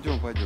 Пойдем, пойдем.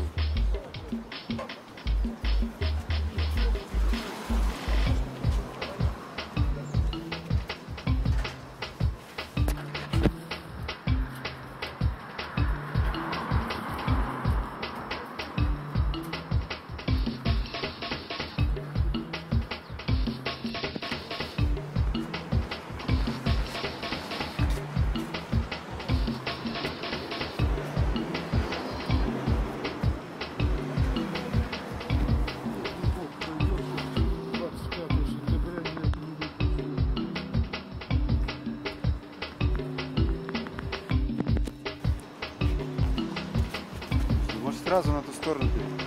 Может, сразу на ту сторону перейти?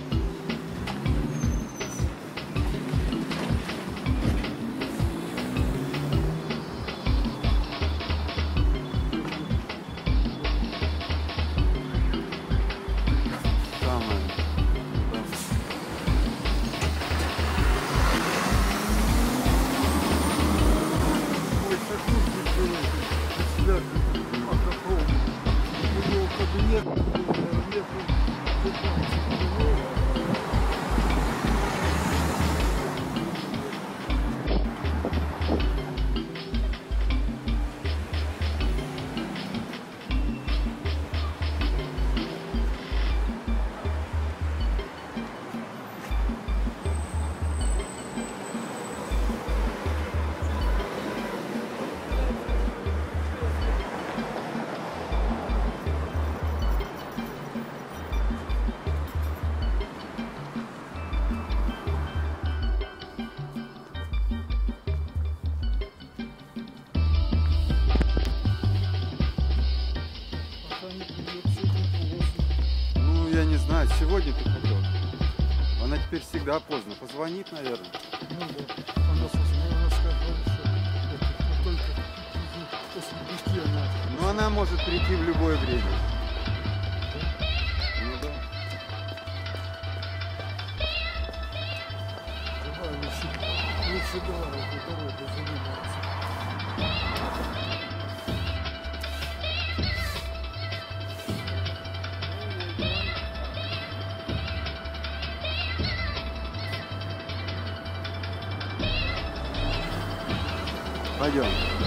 Ну, я не знаю, сегодня ты хотел. Она теперь всегда поздно. Позвонит, наверное. Ну да. Она сказала, что это только после 5 она. Ну, она может прийти в любое время. Ну да. Давай лучше давай эту дорогу заниматься. Пойдем.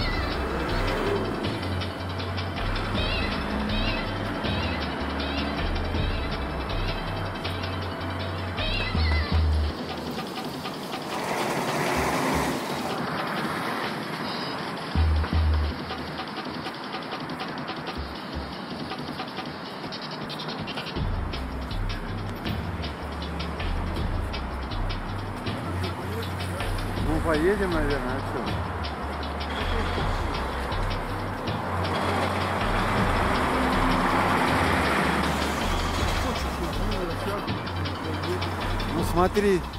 Ну, поедем, наверное, отсюда. Ну смотри,